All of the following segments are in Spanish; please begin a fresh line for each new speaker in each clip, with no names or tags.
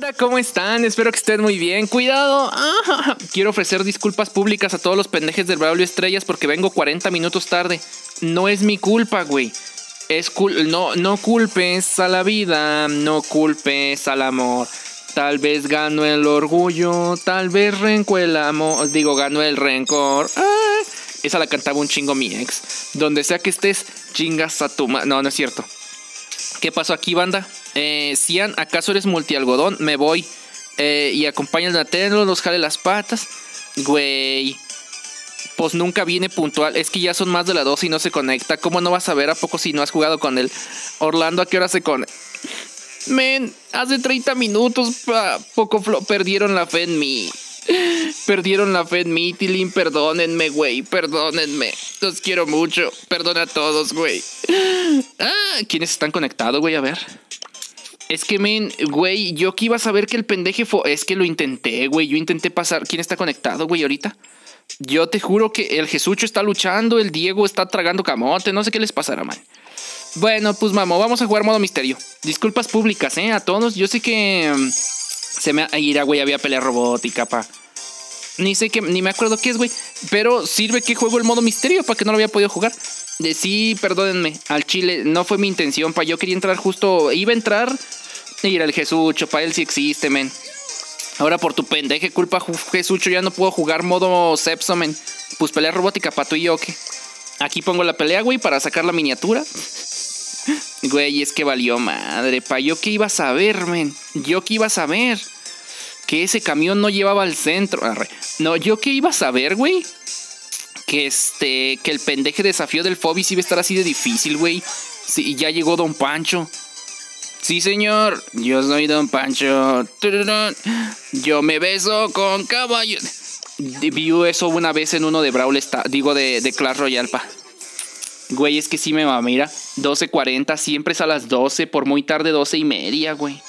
Hola, ¿cómo están? Espero que estén muy bien. ¡Cuidado! Quiero ofrecer disculpas públicas a todos los pendejes del Braulio Estrellas porque vengo 40 minutos tarde. No es mi culpa, güey. No culpes a la vida, no culpes al amor. Tal vez gano el orgullo, tal vez renco el amor. Gano el rencor. Esa la cantaba un chingo mi ex. Donde sea que estés, chingas a tu madre. No, no es cierto. ¿Qué pasó aquí, banda? Cian, ¿acaso eres multialgodón? Me voy. Y acompañan a Tenlo, nos jale las patas. Güey. Pues nunca viene puntual. Es que ya son más de las 12 y no se conecta. ¿Cómo no vas a ver a poco si no has jugado con él? Orlando, ¿a qué hora se conecta? Men, hace 30 minutos perdieron la fe en mí. Perdieron la fe en mí, Tilín. Perdónenme, güey. Perdónenme. Los quiero mucho. Perdona a todos, güey. ¿Quiénes están conectados, güey? A ver. Es que, men, güey, yo que iba a saber que el pendeje fue... Es que lo intenté, güey. Yo intenté pasar... ¿Quién está conectado, güey, ahorita? Yo te juro que el Jesucho está luchando. El Diego está tragando camote. No sé qué les pasará, man. Bueno, pues, mamo, vamos a jugar modo misterio. Disculpas públicas, a todos. Yo sé que... se me... Ira, güey, había pelea robótica, pa. Ni me acuerdo qué es, güey. Pero sirve que juego el modo misterio para que no lo había podido jugar. Sí, perdónenme. Al chile, no fue mi intención, pa. Yo quería entrar justo... Iba a entrar... Mira, el Jesucho, pa. Él sí existe, men. Ahora por tu pendeje culpa, Jesucho, ya no puedo jugar modo Sepso, men. Pues pelea robótica, pa, tú y yo, ¿qué? Aquí pongo la pelea, güey, para sacar la miniatura. Güey, es que valió madre, pa. ¿Yo qué iba a saber, men? ¿Yo qué iba a saber? Que ese camión no llevaba al centro. No, ¿yo qué iba a saber, güey? Que el pendeje desafío del Fobis iba a estar así de difícil, güey. Sí, ya llegó Don Pancho. Sí, señor, yo soy Don Pancho. Yo me beso con caballos. Vi eso una vez en uno de Brawl Stars. De Clash Royale, pa. Güey, es que sí me va, mira. 12:40, siempre es a las 12. Por muy tarde, 12:30, güey.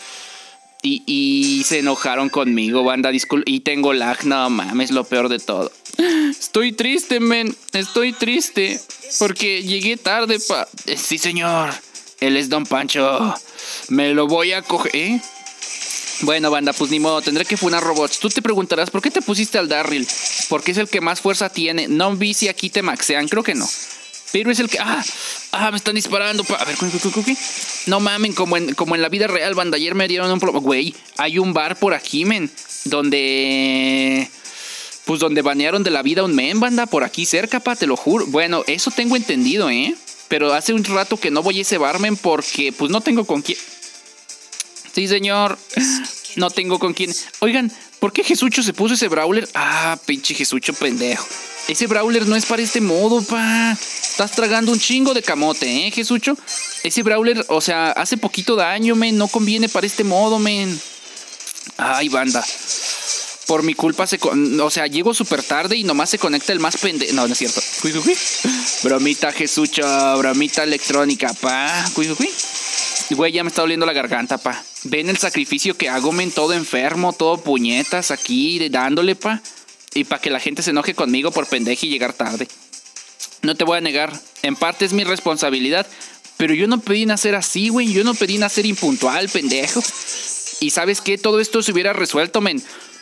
Y se enojaron conmigo, banda. Y tengo lag, no mames, lo peor de todo. Estoy triste, men. Estoy triste. Porque llegué tarde, pa. Sí, señor. Él es Don Pancho. Me lo voy a coger. Bueno, banda, pues ni modo. Tendré que funar robots. Tú te preguntarás, ¿por qué te pusiste al Darryl? Porque es el que más fuerza tiene. No vi si aquí te maxean. Creo que no. Pero es el que... me están disparando. A ver, ¿qué? No mamen, como en la vida real, banda. Ayer me dieron un problema. Güey, hay un bar por aquí, men. Donde banearon de la vida a un men, banda. Por aquí cerca, pa, te lo juro. Bueno, eso tengo entendido, Pero hace un rato que no voy a ese barmen porque pues no tengo con quién. Sí, señor. No tengo con quién. Oigan, ¿por qué Jesucho se puso ese brawler? Pinche Jesucho pendejo. Ese brawler no es para este modo, pa. Estás tragando un chingo de camote, Jesucho. Ese brawler, o sea, hace poquito daño, men. No conviene para este modo, men. Ay, banda. Por mi culpa o sea, llego súper tarde y nomás se conecta el más pendejo. No, no es cierto. Bromita, Jesucho, bromita electrónica, pa. Güey, ya me está doliendo la garganta, pa. Ven el sacrificio que hago, men, todo enfermo, todo puñetas aquí, dándole, pa. Y para que la gente se enoje conmigo por pendejo y llegar tarde. No te voy a negar, en parte es mi responsabilidad. Pero yo no pedí nacer así, güey. Yo no pedí nacer impuntual, pendejo. Y ¿sabes qué? Todo esto se hubiera resuelto, men.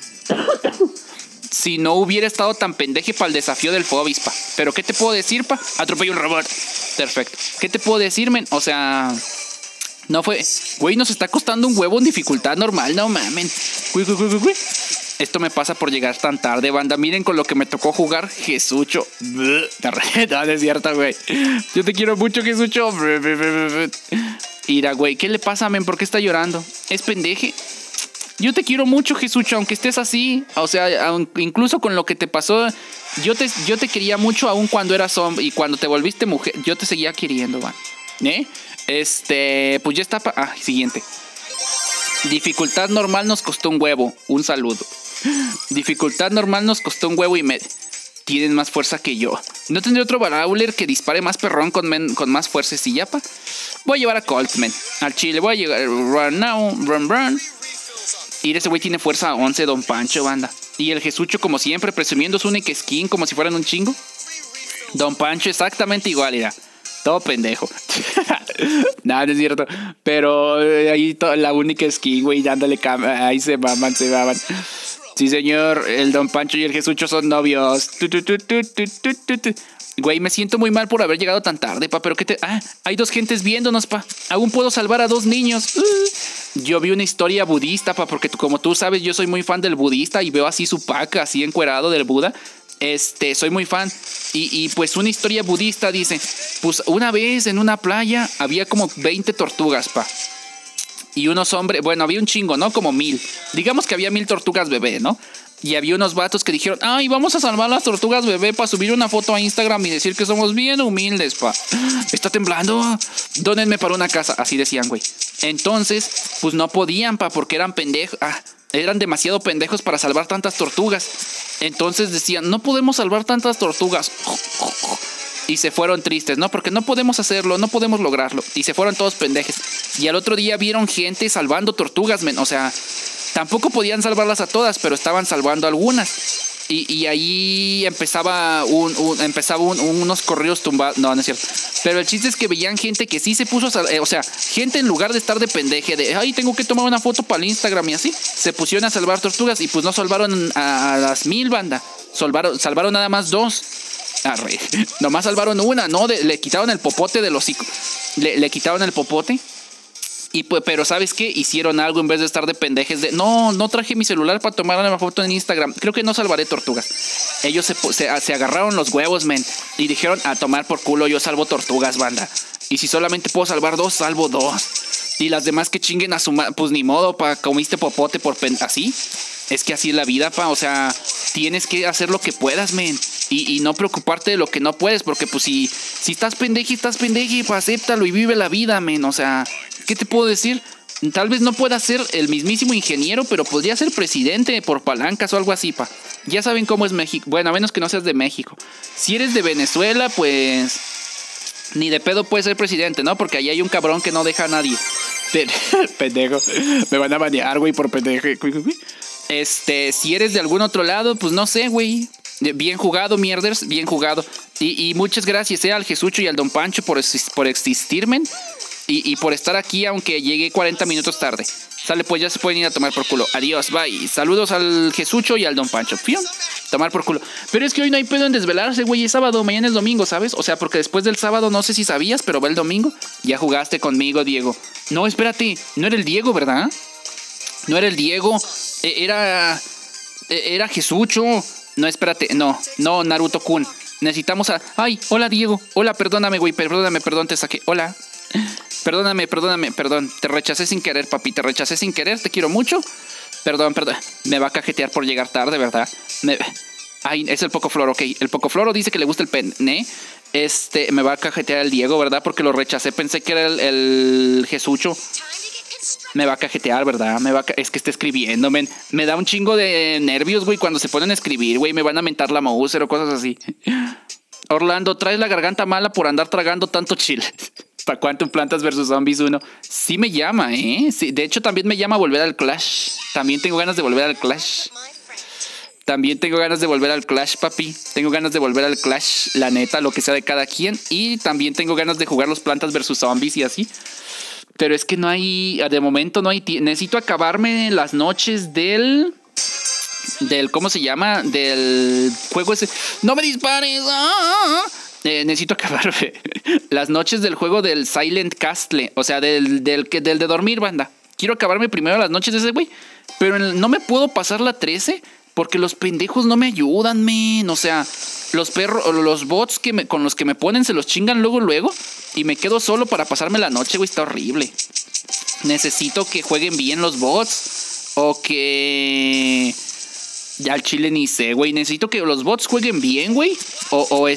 Si no hubiera estado tan pendeje para el desafío del Fobis, pa. Pero ¿qué te puedo decir, pa? Atropello un robot. Perfecto. ¿Qué te puedo decir, men? O sea... No fue... Güey, nos está costando un huevo en dificultad normal, no mamen. Esto me pasa por llegar tan tarde, banda. Miren con lo que me tocó jugar, Jesucho. No, es cierto, güey. Yo te quiero mucho, Jesucho. Mira, güey, ¿qué le pasa, men? ¿Por qué está llorando? Es pendeje. Yo te quiero mucho, Jesucho, aunque estés así. O sea, incluso con lo que te pasó, yo te quería mucho aún cuando eras hombre. Y cuando te volviste mujer, yo te seguía queriendo, man. Pues ya está. Siguiente. Dificultad normal nos costó un huevo. Un saludo. Dificultad normal nos costó un huevo y medio. Tienen más fuerza que yo. No tendré otro brawler que dispare más perrón con más fuerza. Y ya, pa. Voy a llevar a Colt, men. Al chile. Voy a llegar. Run now. Run. Y ese güey tiene fuerza 11, Don Pancho, banda. Y el Jesucho, como siempre, presumiendo su única skin como si fueran un chingo. Don Pancho exactamente igual, mira. Todo pendejo. Nada, no es cierto. Pero ahí la única skin, güey, dándole ahí se maman. Sí, señor, el Don Pancho y el Jesucho son novios. Güey, me siento muy mal por haber llegado tan tarde, pa. Pero hay 2 gentes viéndonos, pa. Aún puedo salvar a 2 niños. Yo vi una historia budista, pa, porque como tú sabes, yo soy muy fan del budista y veo así su paca, así encuerado del Buda. Soy muy fan. Y pues una historia budista dice, pues una vez en una playa había como 20 tortugas, pa. Y unos hombres, bueno, había un chingo, ¿no? Como 1000. Digamos que había 1000 tortugas bebé, ¿no? Y había unos vatos que dijeron, ay, vamos a salvar las tortugas bebé para subir una foto a Instagram y decir que somos bien humildes, pa. Está temblando. Dónenme para una casa. Así decían, güey. Entonces, pues no podían, pa, porque eran pendejos. Eran demasiado pendejos para salvar tantas tortugas. Entonces decían, no podemos salvar tantas tortugas. Y se fueron tristes, ¿no? Porque no podemos hacerlo, no podemos lograrlo. Y se fueron todos pendejes. Y al otro día vieron gente salvando tortugas, men. O sea, tampoco podían salvarlas a todas, pero estaban salvando algunas. Y ahí empezaba unos corridos tumbados. No, no es cierto. Pero el chiste es que veían gente que sí se puso o sea, gente en lugar de estar de pendeje, de ay, tengo que tomar una foto para el Instagram y así, se pusieron a salvar tortugas y pues no salvaron a las 1000, banda. Salvaron nada más 2. Nomás salvaron una, ¿no? Le quitaron el popote del hocico. Le quitaron el popote. Y pues, pero ¿sabes qué? Hicieron algo en vez de estar de pendejes de no traje mi celular para tomar una foto en Instagram. Creo que no salvaré tortugas. Ellos se agarraron los huevos, men. Y dijeron a tomar por culo, yo salvo tortugas, banda. Y si solamente puedo salvar 2, salvo 2. Y las demás que chinguen a su pues ni modo, pa, comiste popote por así. Es que así es la vida, pa. O sea, tienes que hacer lo que puedas, men. Y no preocuparte de lo que no puedes. Porque pues si estás pendeje, pa, acéptalo y vive la vida, men. O sea, ¿qué te puedo decir? Tal vez no pueda ser el mismísimo ingeniero, pero podría ser presidente por palancas o algo así, pa. Ya saben cómo es México. Bueno, a menos que no seas de México. Si eres de Venezuela, pues ni de pedo puedes ser presidente, ¿no? Porque ahí hay un cabrón que no deja a nadie. Pendejo. Me van a banear, güey, por pendejo. Si eres de algún otro lado, pues no sé, güey. Bien jugado, mierders, bien jugado. Y muchas gracias al Jesucho y al Don Pancho por existirme. Y por estar aquí, aunque llegué 40 minutos tarde. Sale, pues ya se pueden ir a tomar por culo. Adiós, bye. Saludos al Jesucho y al Don Pancho. ¡Fium! Tomar por culo. Pero es que hoy no hay pedo en desvelarse, güey. Es sábado, mañana es domingo, ¿sabes? O sea, porque después del sábado, no sé si sabías, pero va el domingo. Ya jugaste conmigo, Diego. No, espérate. No era el Diego, ¿verdad? No era el Diego. Era Jesucho. No, espérate. No, Naruto-kun. Necesitamos a... Ay, hola, Diego. Hola, perdóname, güey. Perdón, te saqué. Hola. Perdóname, perdón. Te rechacé sin querer, papi. Te rechacé sin querer. Te quiero mucho. Perdón. Me va a cajetear por llegar tarde, ¿verdad? Ay, es el Pocofloro, ok. El Pocofloro dice que le gusta el pene. Me va a cajetear el Diego, ¿verdad? Porque lo rechacé. Pensé que era el Jesucho. Me va a cajetear, ¿verdad? Es que está escribiendo, men. Me da un chingo de nervios, güey, cuando se ponen a escribir, güey. Me van a mentar la Mauser o cosas así. Orlando, traes la garganta mala por andar tragando tanto chile. ¿Para cuánto Plantas vs Zombies 1? Sí me llama, ¿eh? Sí, de hecho, también me llama volver al Clash. También tengo ganas de volver al Clash. Papi. Tengo ganas de volver al Clash, la neta, lo que sea de cada quien. Y también tengo ganas de jugar los Plantas vs Zombies y así. Pero es que no hay... De momento no hay... Necesito acabarme las noches del... ¿Cómo se llama? Del juego ese... ¡No me dispares! Necesito acabarme las noches del juego del Silent Castle. O sea, del de dormir, banda. Quiero acabarme primero las noches de ese güey. Pero no me puedo pasar la 13 porque los pendejos no me ayudan, men. O sea, los bots con los que me ponen se los chingan luego. Y me quedo solo para pasarme la noche, güey. Está horrible. Necesito que jueguen bien los bots. O que... Ya al chile ni sé, güey. Necesito que los bots jueguen bien, güey. O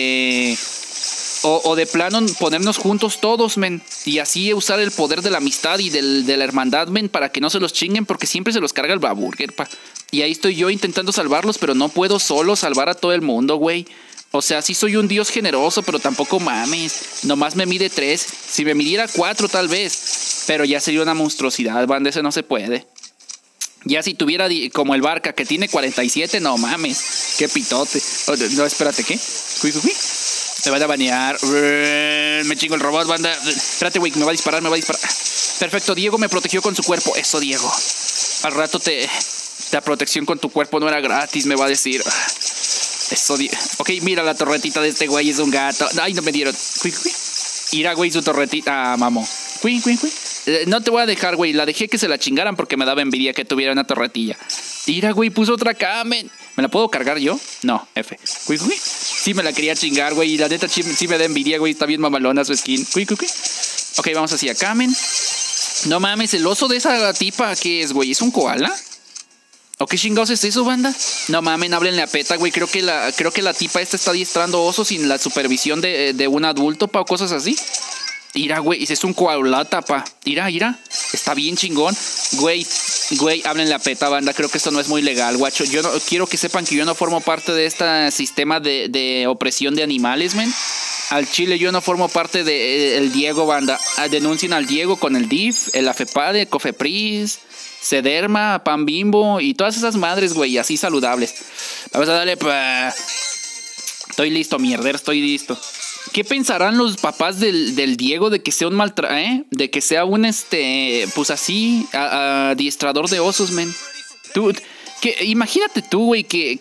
de plano ponernos juntos todos, men. Y así usar el poder de la amistad y de la hermandad, men. Para que no se los chinguen. Porque siempre se los carga el Baburger, pa. Y ahí estoy yo intentando salvarlos. Pero no puedo solo salvar a todo el mundo, güey. O sea, sí soy un dios generoso, pero tampoco mames. Nomás me mide 3. Si me midiera 4 tal vez. Pero ya sería una monstruosidad, banda. Eso no se puede. Ya si tuviera como el Barca que tiene 47, no mames. Qué pitote. No, espérate, ¿qué? Me van a banear. Me chingo el robot, banda. Espérate, güey, me va a disparar. Perfecto, Diego me protegió con su cuerpo. Eso, Diego. Al rato la protección con tu cuerpo no era gratis, me va a decir. Eso, ok, mira la torretita de este güey, es un gato. Ay, no me dieron. Irá, güey, su torretita. Ah, mamo. No te voy a dejar, güey. La dejé que se la chingaran porque me daba envidia que tuviera una torretilla. Irá, güey, puso otra Kamen. ¿Me la puedo cargar yo? No, F. Sí me la quería chingar, güey. Y la neta sí me da envidia, güey. Está bien mamalona su skin. Ok, vamos hacia Kamen. No mames, el oso de esa tipa, ¿qué es, güey? ¿Es un koala? ¿O qué chingados es eso, banda? No mamen, háblenle a PETA, güey. Creo que la tipa esta está adiestrando osos sin la supervisión de un adulto, pa, o cosas así. Ira, güey, es un koalata, pa. Ira. Está bien chingón. Güey, háblenle a PETA, banda. Creo que esto no es muy legal, guacho. Yo no quiero que sepan que yo no formo parte de este sistema de opresión de animales, men. Al chile yo no formo parte del Diego, banda. Denuncien al Diego con el DIF, el AFEPADE, COFEPRIS, Sederma, Pan Bimbo y todas esas madres, güey, así saludables. Vamos a darle pa... Estoy listo, mierder, estoy listo. ¿Qué pensarán los papás del Diego de que sea un de que sea un pues así, adiestrador de osos, men? Tú, imagínate tú, güey, que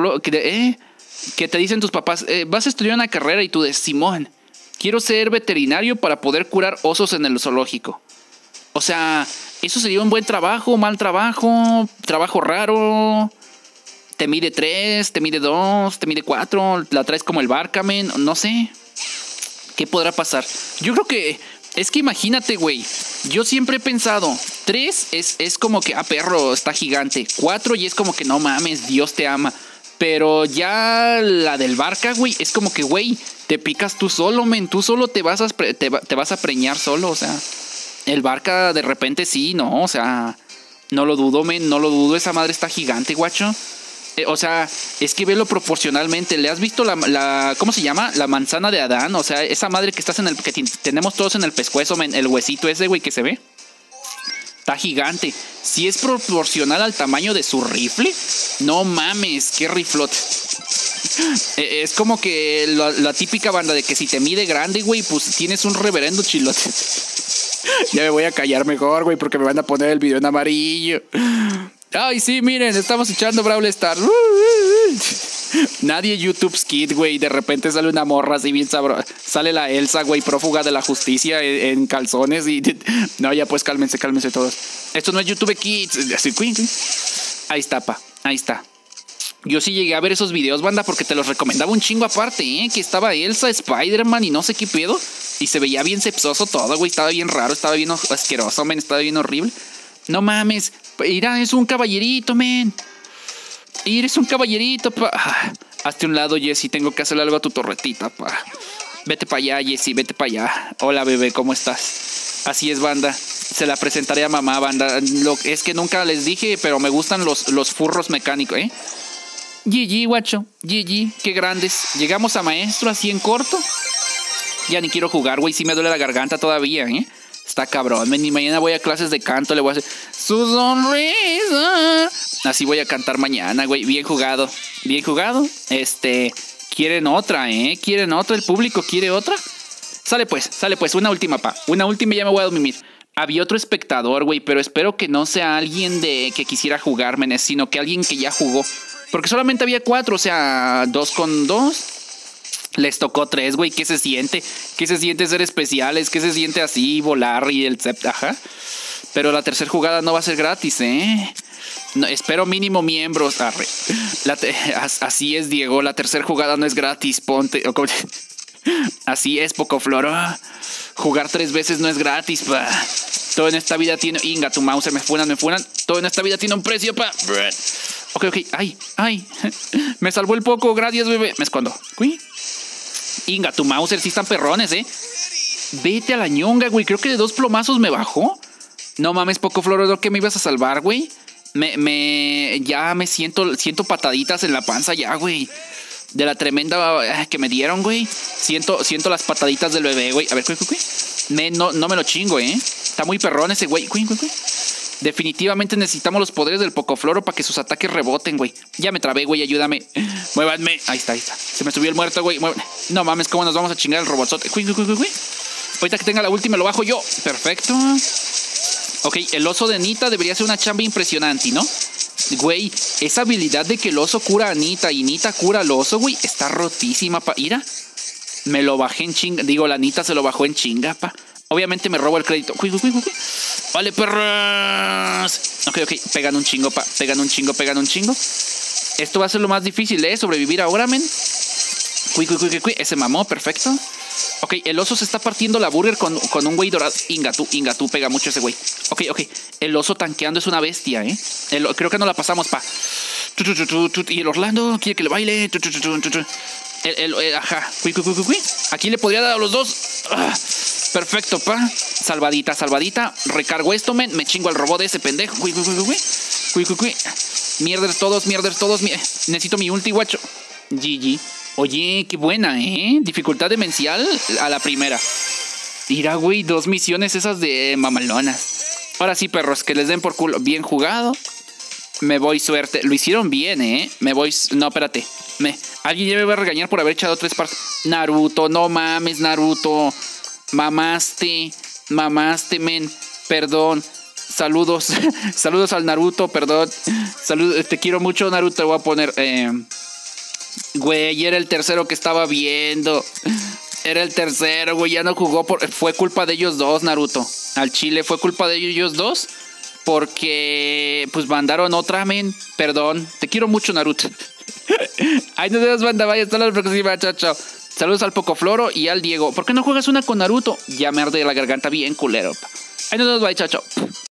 te dicen tus papás, vas a estudiar una carrera y tú de Simón, quiero ser veterinario para poder curar osos en el zoológico. O sea, eso sería un buen trabajo, mal trabajo, trabajo raro. Te mide 3, te mide 2, te mide 4, la traes como el Barkamen, no sé. ¿Qué podrá pasar? Yo creo que, es que imagínate, güey. Yo siempre he pensado, 3 es como que, perro, está gigante. 4 y es como que, no mames, Dios te ama. Pero ya la del Barca, güey, es como que, güey, te picas tú solo, men. Tú solo te vas a preñar solo, o sea. El Barca de repente sí, no, o sea, no lo dudo, men, no lo dudo. Esa madre está gigante, guacho. O sea, es que velo proporcionalmente. ¿Le has visto la ¿cómo se llama? La manzana de Adán. O sea, esa madre que tenemos todos en el pescuezo, men, el huesito ese, güey, que se ve. Está gigante. Si es proporcional al tamaño de su rifle, no mames, qué riflote. Es como que la típica banda de que si te mide grande, güey, pues tienes un reverendo chilote. Ya me voy a callar mejor, güey, porque me van a poner el video en amarillo. Ay, sí, miren, estamos echando Brawl Stars. Nadie YouTube Skid, güey. De repente sale una morra así bien sabrosa. Sale la Elsa, güey, prófuga de la justicia en calzones. Y no, ya pues cálmense todos. Esto no es YouTube Kids. Ahí está, pa. Ahí está. Yo sí llegué a ver esos videos, banda, porque te los recomendaba un chingo aparte, que estaba Elsa, Spider-Man y no sé qué pedo. Y se veía bien sepsoso todo, güey. Estaba bien raro, estaba bien asqueroso, men. Estaba bien horrible. No mames. Mira, es un caballerito, men. Eres un caballerito, pa. Hazte un lado, Jessy. Tengo que hacerle algo a tu torretita, pa. Vete para allá, Jessy. Vete para allá. Hola, bebé, ¿cómo estás? Así es, banda. Se la presentaré a mamá, banda. Es que nunca les dije, pero me gustan los furros mecánicos, GG, guacho. GG, qué grandes. Llegamos a maestro así en corto. Ya ni quiero jugar, güey. Sí me duele la garganta todavía, Está cabrón. Ni mañana voy a clases de canto. Le voy a hacer su sonrisa. Así voy a cantar mañana, güey. Bien jugado. Bien jugado. Quieren otra, Quieren otra. El público quiere otra. Sale pues. Una última, pa. Una última y ya me voy a dormir. Había otro espectador, güey. Pero espero que no sea alguien que quisiera jugar, menes, sino que alguien que ya jugó. Porque solamente había 4. O sea, 2 con 2. Les tocó 3, güey. ¿Qué se siente? ¿Qué se siente ser especiales? ¿Qué se siente así volar y el ajá? Pero la tercera jugada no va a ser gratis, No, espero mínimo miembros. Así es, Diego. La tercera jugada no es gratis. Ponte. Así es, Pocofloro. Jugar 3 veces no es gratis, pa. Todo en esta vida tiene. Inga, tu mouse, me funan. Todo en esta vida tiene un precio, pa. Ok. Ay. Me salvó el poco. Gracias, bebé. Me escondo. Inga, tu Mauser, sí están perrones, Vete a la ñonga, güey. Creo que de 2 plomazos me bajó. No mames, poco florodor, que me ibas a salvar, güey. Ya me siento pataditas en la panza ya, güey. De la tremenda que me dieron, güey. Siento las pataditas del bebé, güey. A ver, no me lo chingo, Está muy perrón ese güey. Definitivamente necesitamos los poderes del Pocofloro para que sus ataques reboten, güey. Ya me trabé, güey, ayúdame. Muévanme. Ahí está, ahí está. Se me subió el muerto, güey. No mames, ¿cómo nos vamos a chingar el robotzote? Ahorita que tenga la última lo bajo yo. Perfecto. Ok, el oso de Nita debería ser una chamba impresionante, ¿no? Güey, esa habilidad de que el oso cura a Nita y Nita cura al oso, güey, está rotísima, pa. Mira, me lo bajé en chinga. Digo, la Nita se lo bajó en chinga, pa. Obviamente me robo el crédito. Vale, perras. Ok, pegan un chingo, pa. Pegan un chingo. Esto va a ser lo más difícil, sobrevivir ahora, men. Ese mamó, perfecto. Ok, el oso se está partiendo la burger con un güey dorado. Ingatú, pega mucho ese güey. Ok. El oso tanqueando es una bestia, creo que no la pasamos, pa. Y el Orlando quiere que le baile. Ajá. Aquí le podría dar a los dos. Perfecto, pa. Salvadita. Recargo esto, men. Me chingo al robot de ese pendejo. Mierder todos. Necesito mi ulti, guacho. GG. Oye, qué buena, dificultad demencial a la primera. Mira, güey, 2 misiones esas de mamalonas. Ahora sí, perros, que les den por culo. Bien jugado. Me voy suerte. Lo hicieron bien, Me voy... No, espérate. Alguien ya me va a regañar por haber echado 3 partes. Naruto, no mames, Naruto. Mamaste, men. Perdón. Saludos. Saludos al Naruto, perdón. Saludos, te quiero mucho, Naruto. Te voy a poner... Güey, era el tercero que estaba viendo. Era el tercero, güey. Ya no jugó. Fue culpa de ellos dos, Naruto. Al chile fue culpa de ellos dos. Porque pues mandaron otra, men. Perdón. Te quiero mucho, Naruto. Ay, nos vemos, banda. Vaya, hasta la próxima. Chao. Saludos al Pocofloro y al Diego. ¿Por qué no juegas una con Naruto? Ya me arde la garganta bien culero. Ahí nos vemos, bye, chao.